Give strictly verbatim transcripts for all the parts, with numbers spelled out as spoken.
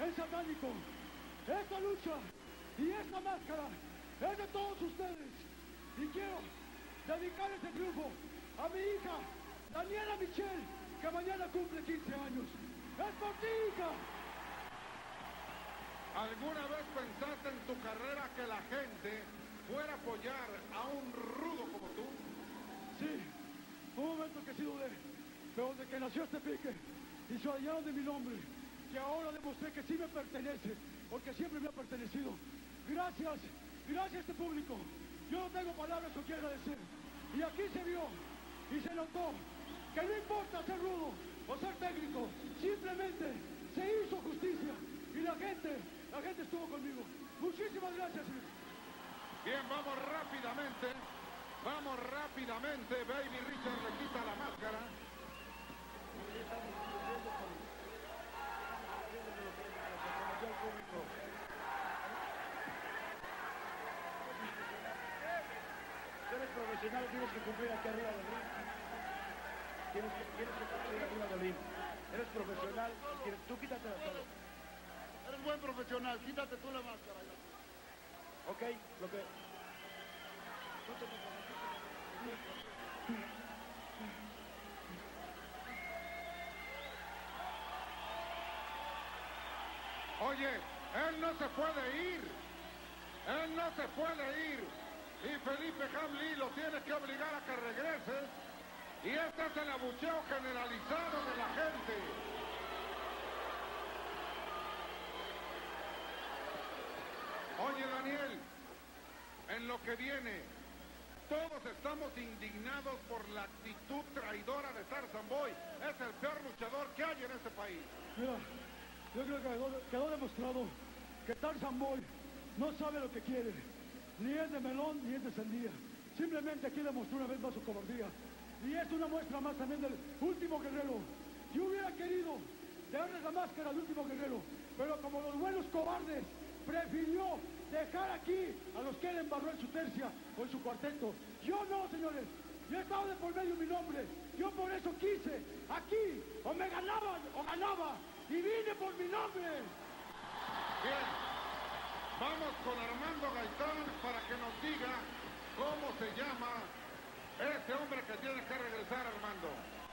es satánico. Esta lucha y esta máscara es de todos ustedes. Y quiero dedicar este triunfo a mi hija, Daniela Michelle, que mañana cumple quince años. ¡Es por ti, hija! ¿Alguna vez pensaste en tu carrera que la gente fuera a apoyar a un rudo como tú? Sí, un momento que sí dudé, pero desde que nació este pique y se hallaron de mi nombre, que ahora demostré que sí me pertenece, porque siempre me ha pertenecido. Gracias, gracias a este público. Yo no tengo palabras que quiera agradecer. Y aquí se vio y se notó que no importa ser rudo o ser técnico, simplemente se hizo justicia y la gente, la gente estuvo conmigo. Muchísimas gracias. Bien, vamos rápidamente, vamos rápidamente. Baby Richard le quita la máscara. Eres profesional, tienes que cumplir aquí arriba del ring. Tienes que, tienes que cumplir arriba del ring. Eres profesional, tienes, tú quítatela todo. Eres buen profesional, quítate tú la máscara. Ok, lo que... Oye, él no se puede ir. Él no se puede ir. Y Felipe Hamlin lo tiene que obligar a que regrese. Y este es el abucheo generalizado de la gente. Oye, Daniel, en lo que viene, todos estamos indignados por la actitud traidora de Tarzan Boy. Es el peor luchador que hay en este país. Mira, yo creo que quedó, quedó demostrado que Tarzan Boy no sabe lo que quiere. Ni es de melón, ni es de sandía. Simplemente aquí demostró una vez más su cobardía. Y es una muestra más también del último guerrero. Yo hubiera querido darles la máscara al último guerrero, pero como los buenos cobardes, prefirió dejar aquí a los que él embarró en su tercia o en su cuarteto. Yo no, señores. Yo he estado de por medio mi nombre. Yo por eso quise aquí, o me ganaban o ganaba. Y vine por mi nombre. Bien, vamos con Armando Gaitán para que nos diga cómo se llama ese hombre que tiene que regresar, Armando.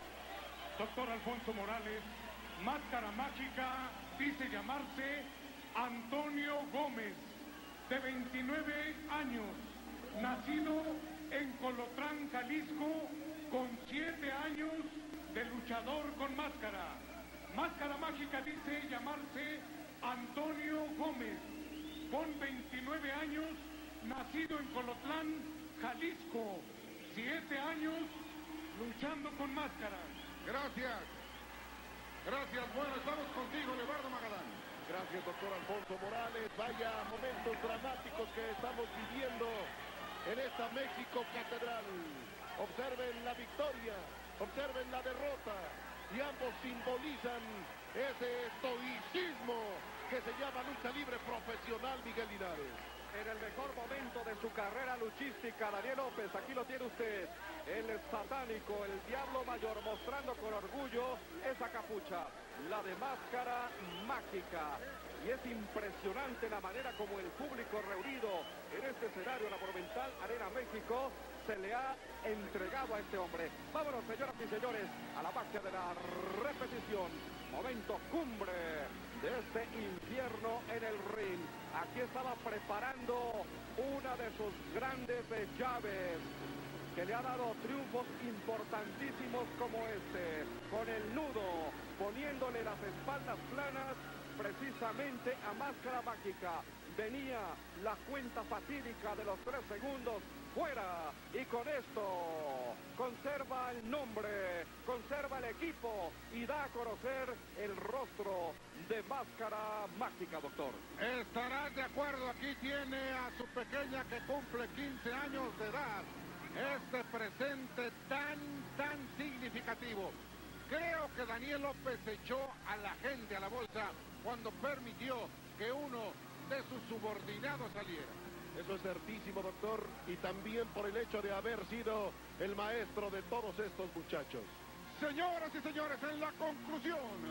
Doctor Alfonso Morales, máscara mágica, dice llamarse Antonio Gómez, de veintinueve años, nacido en Colotlán, Jalisco, con siete años de luchador con máscara. Máscara mágica dice llamarse Antonio Gómez, con veintinueve años, nacido en Colotlán, Jalisco, siete años luchando con máscara. Gracias. Gracias. Bueno, estamos contigo, Leonardo Magalán. Gracias, doctor Alfonso Morales. Vaya momentos dramáticos que estamos viviendo en esta México Catedral. Observen la victoria, observen la derrota, y ambos simbolizan ese estoicismo que se llama lucha libre profesional, Miguel Linares. En el mejor momento de su carrera luchística, Daniel López, aquí lo tiene usted, el satánico, el diablo mayor, mostrando con orgullo esa capucha, la de máscara mágica. Y es impresionante la manera como el público reunido en este escenario, la Monumental Arena México, se le ha entregado a este hombre. Vámonos, señoras y señores, a la magia de la repetición. Momento cumbre de este infierno en el ring. Aquí estaba preparando una de sus grandes llaves, que le ha dado triunfos importantísimos como este, con el nudo, poniéndole las espaldas planas precisamente a Máscara Mágica. Venía la cuenta fatídica de los tres segundos fuera, y con esto conserva el nombre, conserva el equipo y da a conocer el rostro de Máscara Mágica, doctor. Estarás de acuerdo, aquí tiene a su pequeña que cumple quince años de edad. Este presente tan, tan significativo. Creo que Daniel López echó a la gente a la bolsa cuando permitió que uno de sus subordinados saliera. Eso es certísimo, doctor, y también por el hecho de haber sido el maestro de todos estos muchachos. Señoras y señores, en la conclusión,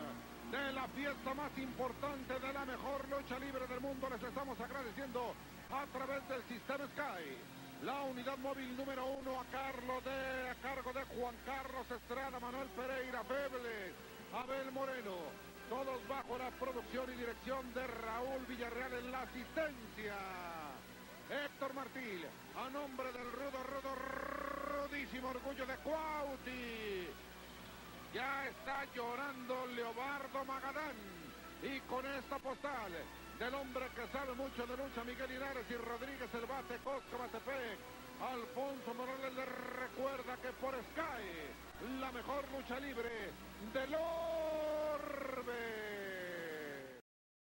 de la fiesta más importante de la mejor lucha libre del mundo. Les estamos agradeciendo a través del sistema Sky. La unidad móvil número uno a, Carlos de, a cargo de Juan Carlos Estrada, Manuel Pereira, Febles, Abel Moreno. Todos bajo la producción y dirección de Raúl Villarreal en la asistencia. Héctor Martí, a nombre del rudo, rudo, rudísimo orgullo de Cuauti. Ya está llorando Leobardo Magadán. Y con esta postal del hombre que sabe mucho de lucha, Miguel Linares y Rodríguez El Bate, Cosca Matepec, Alfonso Morales le recuerda que por Sky, la mejor lucha libre del orbe.